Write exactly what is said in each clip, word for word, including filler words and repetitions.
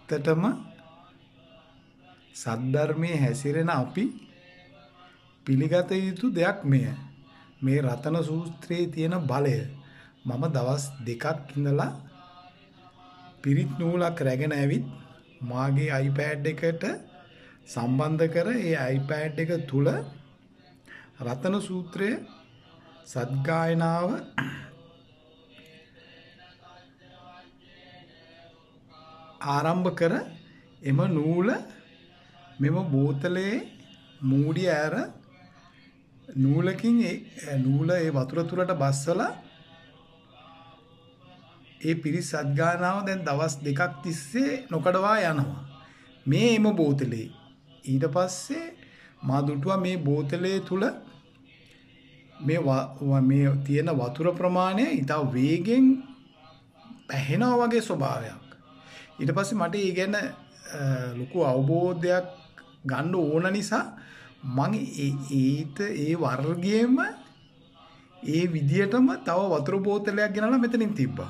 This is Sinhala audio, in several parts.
ඇත්තටම සද්ධර්මයේ හැසිරෙන අපි පිළිගත යුතු දෙයක් මෙය. මේ රතන සූත්‍රයේ තියෙන බලය මම දවස් දෙකක් ඉඳලා පිරිත් නූලක් රැගෙන ඇවිත් මාගේ iPad එකට සම්බන්ධ කර ඒ iPad එක තුල රතන සූත්‍රයේ සද්ගායනාව ආරම්භ කර එම නූල මෙම බෝතලේ මූඩිය ඇර නූලකින් ඒ නූල ඒ වතුර තුලට බස්සලා ඒ පිරිත් සද්ගායනාව දැන් දවස් දෙකක් තිස්සේ නොකඩවා යනවා මේ එම බෝතලේ. ඊට පස්සේ මා දුටුවා මේ බෝතලේ තුල මේ මේ තියෙන වතුර ප්‍රමාණය ඉතා වේගෙන් පැහෙනවා වගේ ස්වභාවයක්. ඊට පස්සේ මට ඒ ගැන ලොකු අවබෝධයක් ගන්න ඕන නිසා මම ඒත ඒ වර්ගයේම ඒ විදියටම තව වතුර බෝතලයක් ගෙනලා මෙතනින් තිබ්බා.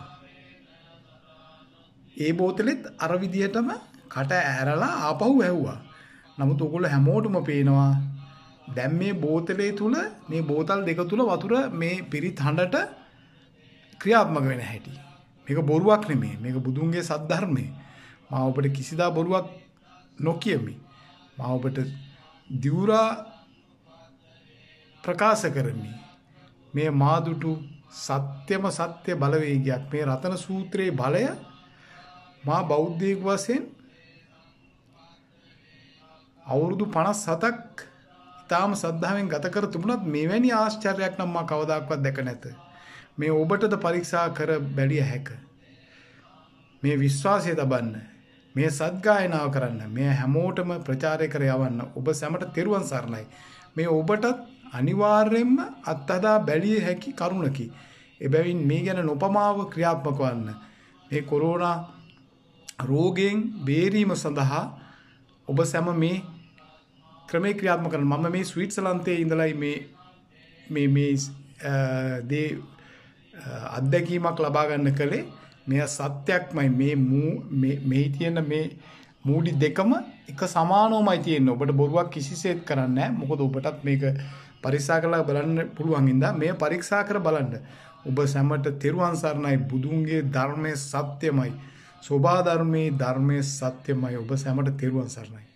ඒ බෝතලෙත් අර විදියටම කට ඇරලා ආපහු වැහුවා. නමුත් ඔයගොල්ලෝ හැමෝටම පේනවා දැන් මේ බෝතලේ තුල මේ බෝතල් දෙක තුල වතුර මේ පිරිත් හඬට ක්‍රියාත්මක වෙන හැටි. මේක බොරුවක් නෙමෙයි. මේක බුදුන්ගේ සද්ධර්මයේ. මා ඔබට කිසිදා බොරුවක් නොකියමි. මා ඔබට දිවුරා ප්‍රකාශ කරමි. මේ මාදුටු සත්‍යම සත්‍ය බලවේගයක් මේ රතන සූත්‍රයේ බලය මා බෞද්ධයෙක් වශයෙන් අවුරුදු පනස් හතක් ඊටාම සද්ධාවෙන් ගත කර තිබුණත් මෙවැනි ආශ්චර්යයක් නම් මා කවදාකවත් දැක නැත. මේ ඔබටද පරීක්ෂා කර බැලිය හැක. මේ විශ්වාසය තබන්න. මේ සද්ගායනාව කරන්න. මේ හැමෝටම ප්‍රචාරය කර යවන්න. ඔබ සැමට තෙරුවන් සරණයි. මේ ඔබටත් අනිවාර්යයෙන්ම අත්හදා බැලිය හැකි කරුණකි. එබැවින් මේ ගැන නොපමාව ක්‍රියාත්මක වන්න. මේ කොරෝනා රෝගයෙන් බේරීම සඳහා ඔබ සැම මේ ක්‍රමයේ ක්‍රියාත්මක කරන්න. මම මේ ස්විට්සර්ලන්තයේ ඉඳලා මේ මේ මේ දේ අත්දැකීමක් ලබා ගන්න කලේ මෙය සත්‍යක්මයි. මේ මේ මේ තියෙන මේ මූඩි දෙකම එක සමානවමයි තියෙන්නේ. ඔබට බොරුවක් කිසිසේත් කරන්නේ නැහැ. මොකද ඔබටත් මේක පරීක්ෂා කරලා බලන්න පුළුවන් ඉඳා මේ පරීක්ෂා කර බලන්න. ඔබ සැමට තෙරුවන් සරණයි. බුදුන්ගේ ධර්මයේ සත්‍යමයි. සෝභා ධර්මයේ ධර්මයේ සත්‍යමයි. ඔබ සැමට තෙරුවන් සරණයි.